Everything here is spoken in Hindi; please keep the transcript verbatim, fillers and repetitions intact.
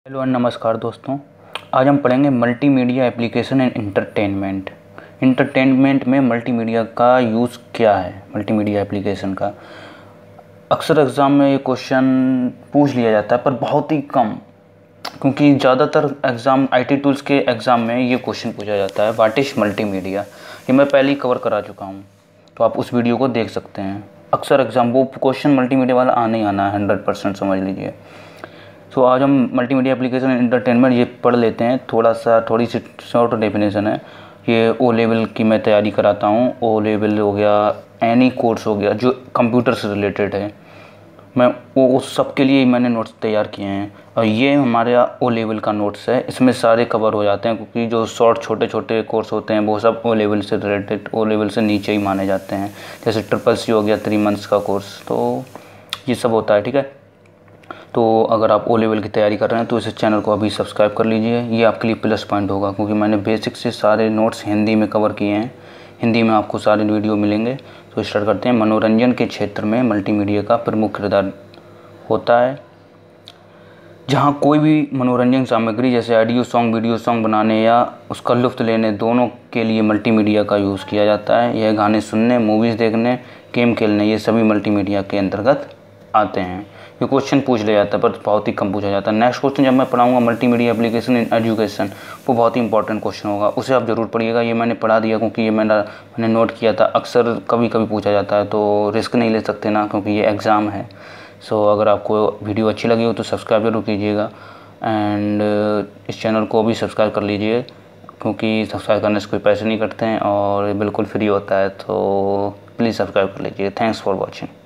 हेलो और नमस्कार दोस्तों। आज हम पढ़ेंगे multimedia application and entertainment. Entertainment में मल्टीमीडिया का यूज़ क्या है, मल्टीमीडिया एप्लीकेशन का। अक्सर एग्ज़ाम में ये क्वेश्चन पूछ लिया जाता है पर बहुत ही कम, क्योंकि ज़्यादातर एग्ज़ाम आईटी टूल्स के एग्ज़ाम में ये क्वेश्चन पूछा जाता है, व्हाट इज़ मल्टीमीडिया। ये मैं पहले ही कवर करा चुका हूँ, तो आप उस वीडियो को देख सकते हैं। अक्सर एग्ज़ाम वो क्वेश्चन मल्टीमीडिया वाला आने ही आना है, हंड्रेड परसेंट समझ लीजिए। तो so, आज हम मल्टीमीडिया एप्लीकेशन एंटरटेनमेंट ये पढ़ लेते हैं। थोड़ा सा थोड़ी सी शॉर्ट डेफिनेशन है। ये ओ लेवल की मैं तैयारी कराता हूँ। ओ लेवल हो गया, एनी कोर्स हो गया जो कंप्यूटर से रिलेटेड है, मैं वो उस सब के लिए ही मैंने नोट्स तैयार किए हैं। और ये हमारे ओ लेवल का नोट्स है, इसमें सारे कवर हो जाते हैं, क्योंकि जो शॉर्ट छोटे छोटे कोर्स होते हैं वो सब ओ लेवल से रिलेटेड, ओ लेवल से नीचे ही माने जाते हैं। जैसे ट्रिपल सी हो गया, थ्री मंथ्स का कोर्स, तो ये सब होता है। ठीक है, तो अगर आप ओ लेवल की तैयारी कर रहे हैं तो इस चैनल को अभी सब्सक्राइब कर लीजिए। ये आपके लिए प्लस पॉइंट होगा, क्योंकि मैंने बेसिक से सारे नोट्स हिंदी में कवर किए हैं। हिंदी में आपको सारे वीडियो मिलेंगे। तो स्टार्ट करते हैं। मनोरंजन के क्षेत्र में मल्टीमीडिया का प्रमुख किरदार होता है। जहाँ कोई भी मनोरंजन सामग्री जैसे ऑडियो सॉन्ग, वीडियो सॉन्ग बनाने या उसका लुत्फ़ लेने, दोनों के लिए मल्टीमीडिया का यूज़ किया जाता है। यह गाने सुनने, मूवीज़ देखने, गेम खेलने, ये सभी मल्टीमीडिया के अंतर्गत आते हैं। ये क्वेश्चन पूछ लिया जाता है पर बहुत ही कम पूछा जाता है। नेक्स्ट क्वेश्चन जब मैं पढ़ाऊंगा मल्टीमीडिया एप्लीकेशन इन एजुकेशन, वो बहुत ही इंपॉर्टेंट क्वेश्चन होगा, उसे आप ज़रूर पढ़िएगा। ये मैंने पढ़ा दिया क्योंकि ये मैंने मैंने नोट किया था। अक्सर कभी कभी पूछा जाता है, तो रिस्क नहीं ले सकते ना, क्योंकि ये एग्ज़ाम है। सो अगर आपको वीडियो अच्छी लगी हो तो सब्सक्राइब जरूर कीजिएगा, एंड इस चैनल को भी सब्सक्राइब कर लीजिए, क्योंकि सब्सक्राइब करने से कोई पैसे नहीं कटते हैं और बिल्कुल फ्री होता है। तो प्लीज़ सब्सक्राइब कर लीजिए। Thanks for watching.